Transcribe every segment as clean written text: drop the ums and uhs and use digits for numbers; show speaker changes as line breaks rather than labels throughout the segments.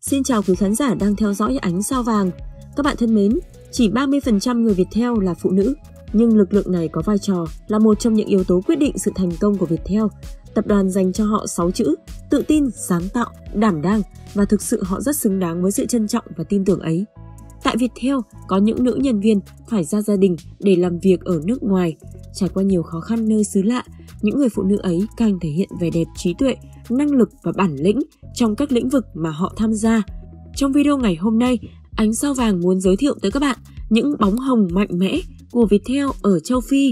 Xin chào quý khán giả đang theo dõi Ánh Sao Vàng. Các bạn thân mến, chỉ 30% người Viettel là phụ nữ, nhưng lực lượng này có vai trò là một trong những yếu tố quyết định sự thành công của Viettel. Tập đoàn dành cho họ 6 chữ: tự tin, sáng tạo, đảm đang, và thực sự họ rất xứng đáng với sự trân trọng và tin tưởng ấy. Tại Viettel, có những nữ nhân viên phải ra gia đình để làm việc ở nước ngoài. Trải qua nhiều khó khăn nơi xứ lạ, những người phụ nữ ấy càng thể hiện vẻ đẹp trí tuệ, năng lực và bản lĩnh trong các lĩnh vực mà họ tham gia. Trong video ngày hôm nay, Ánh Sao Vàng muốn giới thiệu tới các bạn những bóng hồng mạnh mẽ của Viettel ở châu Phi.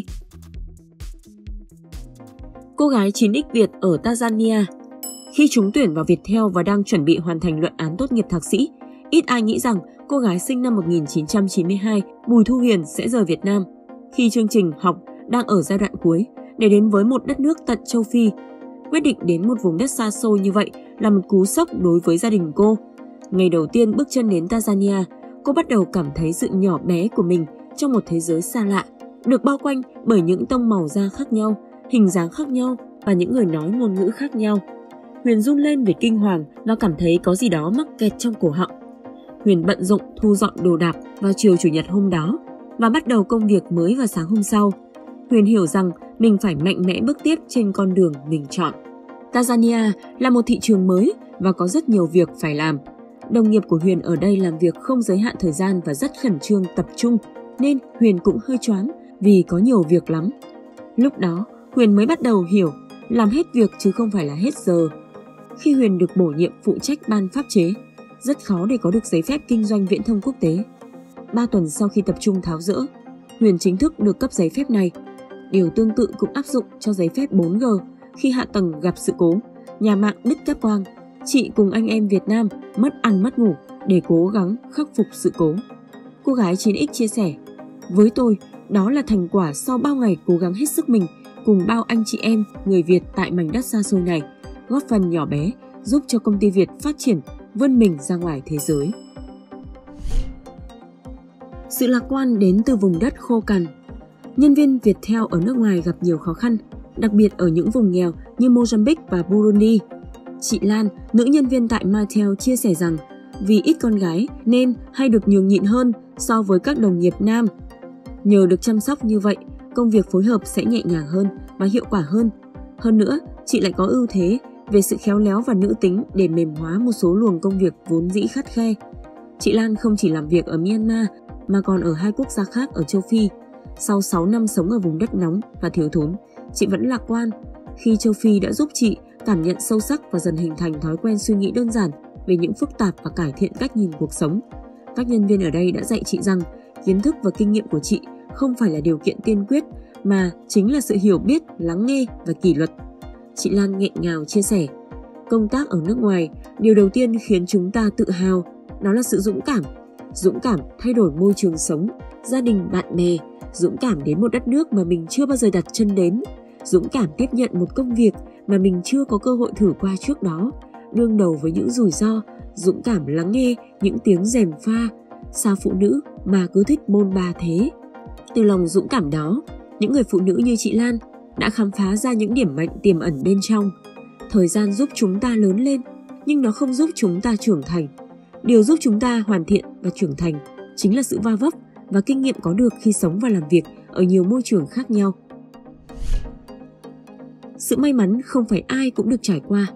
Cô gái 9X Việt ở Tanzania. Khi trúng tuyển vào Viettel và đang chuẩn bị hoàn thành luận án tốt nghiệp thạc sĩ, ít ai nghĩ rằng cô gái sinh năm 1992 Bùi Thu Huyền sẽ rời Việt Nam. Khi chương trình học đang ở giai đoạn cuối, để đến với một đất nước tận châu Phi, quyết định đến một vùng đất xa xôi như vậy là một cú sốc đối với gia đình cô. Ngày đầu tiên bước chân đến Tanzania, cô bắt đầu cảm thấy sự nhỏ bé của mình trong một thế giới xa lạ, được bao quanh bởi những tông màu da khác nhau, hình dáng khác nhau và những người nói ngôn ngữ khác nhau. Huyền run lên vì kinh hoàng và cảm thấy có gì đó mắc kẹt trong cổ họng. Huyền bận rộn thu dọn đồ đạc vào chiều Chủ nhật hôm đó và bắt đầu công việc mới vào sáng hôm sau. Huyền hiểu rằng mình phải mạnh mẽ bước tiếp trên con đường mình chọn. Tanzania là một thị trường mới và có rất nhiều việc phải làm. Đồng nghiệp của Huyền ở đây làm việc không giới hạn thời gian và rất khẩn trương tập trung, nên Huyền cũng hơi choáng vì có nhiều việc lắm. Lúc đó, Huyền mới bắt đầu hiểu làm hết việc chứ không phải là hết giờ. Khi Huyền được bổ nhiệm phụ trách ban pháp chế, rất khó để có được giấy phép kinh doanh viễn thông quốc tế. 3 tuần sau khi tập trung tháo dỡ, Huyền chính thức được cấp giấy phép này. Điều tương tự cũng áp dụng cho giấy phép 4G. Khi hạ tầng gặp sự cố, nhà mạng đứt cáp quang, chị cùng anh em Việt Nam mất ăn mất ngủ để cố gắng khắc phục sự cố. Cô gái 9X chia sẻ, với tôi, đó là thành quả sau bao ngày cố gắng hết sức mình cùng bao anh chị em người Việt tại mảnh đất xa xôi này, góp phần nhỏ bé giúp cho công ty Việt phát triển, vươn mình ra ngoài thế giới. Sự lạc quan đến từ vùng đất khô cằn. Nhân viên Viettel ở nước ngoài gặp nhiều khó khăn, đặc biệt ở những vùng nghèo như Mozambique và Burundi. Chị Lan, nữ nhân viên tại Mytel chia sẻ rằng vì ít con gái nên hay được nhường nhịn hơn so với các đồng nghiệp nam. Nhờ được chăm sóc như vậy, công việc phối hợp sẽ nhẹ nhàng hơn và hiệu quả hơn. Hơn nữa, chị lại có ưu thế về sự khéo léo và nữ tính để mềm hóa một số luồng công việc vốn dĩ khắt khe. Chị Lan không chỉ làm việc ở Myanmar mà còn ở 2 quốc gia khác ở châu Phi. Sau 6 năm sống ở vùng đất nóng và thiếu thốn, chị vẫn lạc quan khi châu Phi đã giúp chị cảm nhận sâu sắc và dần hình thành thói quen suy nghĩ đơn giản về những phức tạp và cải thiện cách nhìn cuộc sống. Các nhân viên ở đây đã dạy chị rằng kiến thức và kinh nghiệm của chị không phải là điều kiện tiên quyết mà chính là sự hiểu biết, lắng nghe và kỷ luật. Chị Lan nghẹn ngào chia sẻ, công tác ở nước ngoài, điều đầu tiên khiến chúng ta tự hào đó là sự dũng cảm thay đổi môi trường sống, gia đình, bạn bè, dũng cảm đến một đất nước mà mình chưa bao giờ đặt chân đến, dũng cảm tiếp nhận một công việc mà mình chưa có cơ hội thử qua trước đó, đương đầu với những rủi ro, dũng cảm lắng nghe những tiếng rèm pha. Sao phụ nữ mà cứ thích bôn ba thế? Từ lòng dũng cảm đó, những người phụ nữ như chị Lan đã khám phá ra những điểm mạnh tiềm ẩn bên trong. Thời gian giúp chúng ta lớn lên, nhưng nó không giúp chúng ta trưởng thành. Điều giúp chúng ta hoàn thiện và trưởng thành chính là sự va vấp và kinh nghiệm có được khi sống và làm việc ở nhiều môi trường khác nhau. Sự may mắn không phải ai cũng được trải qua.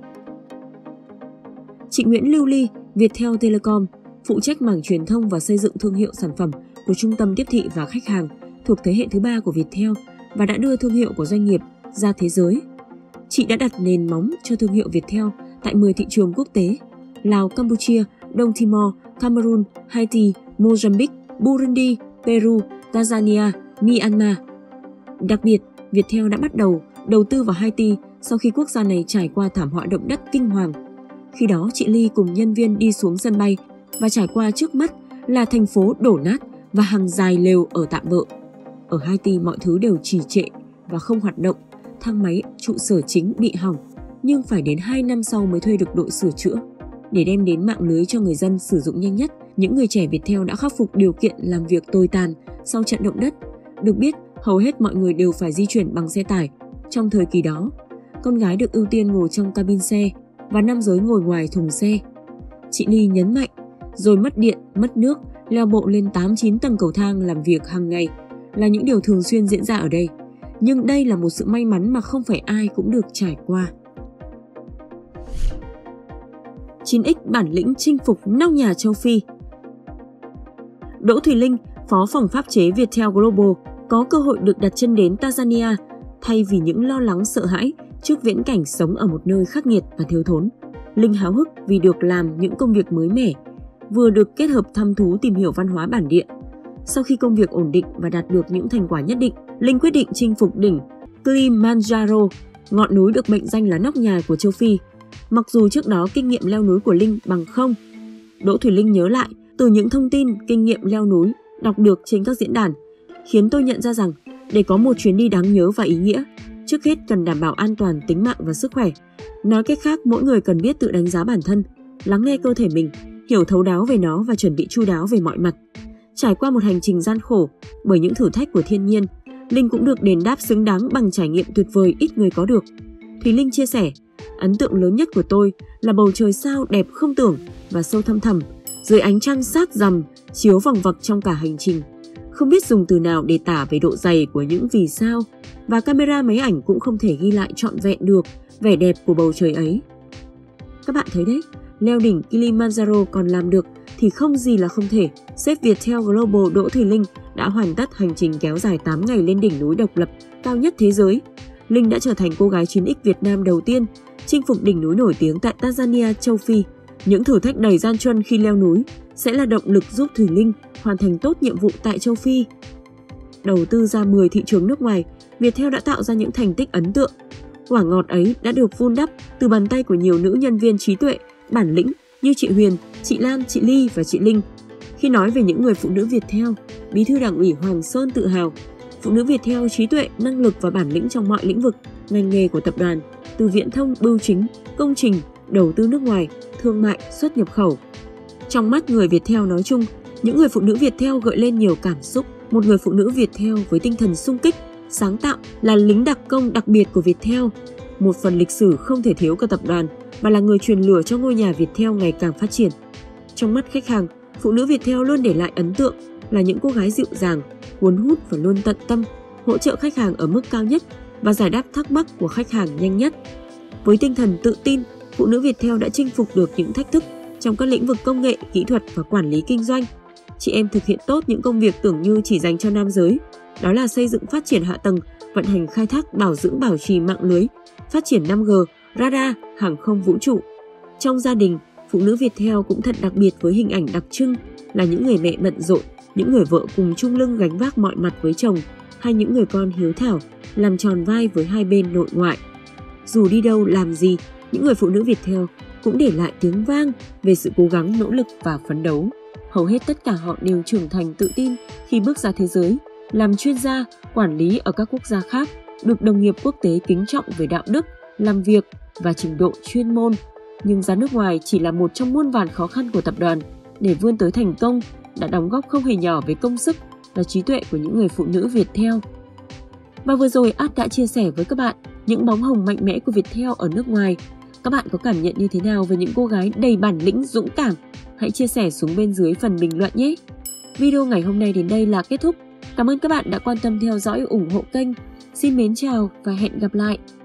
Chị Nguyễn Lưu Ly, Viettel Telecom, phụ trách mảng truyền thông và xây dựng thương hiệu sản phẩm của trung tâm tiếp thị và khách hàng thuộc thế hệ thứ 3 của Viettel và đã đưa thương hiệu của doanh nghiệp ra thế giới. Chị đã đặt nền móng cho thương hiệu Viettel tại 10 thị trường quốc tế: Lào, Campuchia, Đông Timor, Cameroon, Haiti, Mozambique, Burundi, Peru, Tanzania, Myanmar. Đặc biệt, Viettel đã bắt đầu tư vào Haiti sau khi quốc gia này trải qua thảm họa động đất kinh hoàng. Khi đó, chị Ly cùng nhân viên đi xuống sân bay và trải qua trước mắt là thành phố đổ nát và hàng dài lều ở tạm bợ. Ở Haiti mọi thứ đều trì trệ và không hoạt động, thang máy trụ sở chính bị hỏng, nhưng phải đến 2 năm sau mới thuê được đội sửa chữa. Để đem đến mạng lưới cho người dân sử dụng nhanh nhất, những người trẻ Viettel đã khắc phục điều kiện làm việc tồi tàn sau trận động đất. Được biết, hầu hết mọi người đều phải di chuyển bằng xe tải. Trong thời kỳ đó, con gái được ưu tiên ngồi trong cabin xe và nam giới ngồi ngoài thùng xe. chị Ly nhấn mạnh, rồi mất điện, mất nước, leo bộ lên 8-9 tầng cầu thang làm việc hàng ngày là những điều thường xuyên diễn ra ở đây. Nhưng đây là một sự may mắn mà không phải ai cũng được trải qua. 9X bản lĩnh chinh phục nóc nhà châu Phi. Đỗ Thùy Linh, Phó phòng pháp chế Viettel Global, có cơ hội được đặt chân đến Tanzania thay vì những lo lắng sợ hãi trước viễn cảnh sống ở một nơi khắc nghiệt và thiếu thốn. Linh háo hức vì được làm những công việc mới mẻ, vừa được kết hợp thăm thú tìm hiểu văn hóa bản địa. Sau khi công việc ổn định và đạt được những thành quả nhất định, Linh quyết định chinh phục đỉnh Kilimanjaro, ngọn núi được mệnh danh là nóc nhà của châu Phi. Mặc dù trước đó kinh nghiệm leo núi của Linh bằng không, Đỗ Thùy Linh nhớ lại từ những thông tin kinh nghiệm leo núi đọc được trên các diễn đàn, khiến tôi nhận ra rằng để có một chuyến đi đáng nhớ và ý nghĩa, trước hết cần đảm bảo an toàn tính mạng và sức khỏe. Nói cách khác, mỗi người cần biết tự đánh giá bản thân, lắng nghe cơ thể mình, hiểu thấu đáo về nó và chuẩn bị chu đáo về mọi mặt. Trải qua một hành trình gian khổ bởi những thử thách của thiên nhiên, Linh cũng được đền đáp xứng đáng bằng trải nghiệm tuyệt vời ít người có được. Thùy Linh chia sẻ, ấn tượng lớn nhất của tôi là bầu trời sao đẹp không tưởng và sâu thăm thẳm, dưới ánh trăng sát rằm chiếu vằng vặc trong cả hành trình. Không biết dùng từ nào để tả về độ dày của những vì sao, và camera máy ảnh cũng không thể ghi lại trọn vẹn được vẻ đẹp của bầu trời ấy. Các bạn thấy đấy, leo đỉnh Kilimanjaro còn làm được thì không gì là không thể. Sếp Viettel Global Đỗ Thùy Linh đã hoàn tất hành trình kéo dài 8 ngày lên đỉnh núi độc lập cao nhất thế giới. Linh đã trở thành cô gái 9X Việt Nam đầu tiên chinh phục đỉnh núi nổi tiếng tại Tanzania, châu Phi. Những thử thách đầy gian truân khi leo núi sẽ là động lực giúp Thùy Linh hoàn thành tốt nhiệm vụ tại châu Phi. Đầu tư ra 10 thị trường nước ngoài, Viettel đã tạo ra những thành tích ấn tượng. Quả ngọt ấy đã được vun đắp từ bàn tay của nhiều nữ nhân viên trí tuệ, bản lĩnh như chị Huyền, chị Lan, chị Ly và chị Linh. Khi nói về những người phụ nữ Viettel, Bí thư Đảng ủy Hoàng Sơn tự hào, phụ nữ Viettel trí tuệ, năng lực và bản lĩnh trong mọi lĩnh vực, ngành nghề của tập đoàn, từ viễn thông, bưu chính, công trình, đầu tư nước ngoài, thương mại, xuất nhập khẩu. Trong mắt người Viettel nói chung, những người phụ nữ Viettel gợi lên nhiều cảm xúc. Một người phụ nữ Viettel với tinh thần xung kích, sáng tạo là lính đặc công đặc biệt của Viettel, một phần lịch sử không thể thiếu của tập đoàn và là người truyền lửa cho ngôi nhà Viettel ngày càng phát triển. Trong mắt khách hàng, phụ nữ Viettel luôn để lại ấn tượng là những cô gái dịu dàng, cuốn hút và luôn tận tâm, hỗ trợ khách hàng ở mức cao nhất và giải đáp thắc mắc của khách hàng nhanh nhất. Với tinh thần tự tin, phụ nữ Viettel đã chinh phục được những thách thức trong các lĩnh vực công nghệ, kỹ thuật và quản lý kinh doanh. Chị em thực hiện tốt những công việc tưởng như chỉ dành cho nam giới, đó là xây dựng phát triển hạ tầng, vận hành khai thác, bảo dưỡng bảo trì mạng lưới, phát triển 5G, radar, hàng không vũ trụ. Trong gia đình, phụ nữ Viettel cũng thật đặc biệt với hình ảnh đặc trưng là những người mẹ bận rộn, những người vợ cùng chung lưng gánh vác mọi mặt với chồng, hay những người con hiếu thảo, làm tròn vai với hai bên nội ngoại. Dù đi đâu làm gì, những người phụ nữ Viettel cũng để lại tiếng vang về sự cố gắng, nỗ lực và phấn đấu. Hầu hết tất cả họ đều trưởng thành tự tin khi bước ra thế giới, làm chuyên gia, quản lý ở các quốc gia khác, được đồng nghiệp quốc tế kính trọng về đạo đức, làm việc và trình độ chuyên môn. Nhưng ra nước ngoài chỉ là một trong muôn vàn khó khăn của tập đoàn. Để vươn tới thành công, đã đóng góp không hề nhỏ về công sức và trí tuệ của những người phụ nữ Viettel. Và vừa rồi Ad đã chia sẻ với các bạn những bóng hồng mạnh mẽ của Viettel ở nước ngoài. Các bạn có cảm nhận như thế nào về những cô gái đầy bản lĩnh, dũng cảm? Hãy chia sẻ xuống bên dưới phần bình luận nhé! Video ngày hôm nay đến đây là kết thúc. Cảm ơn các bạn đã quan tâm theo dõi, ủng hộ kênh. Xin mến chào và hẹn gặp lại!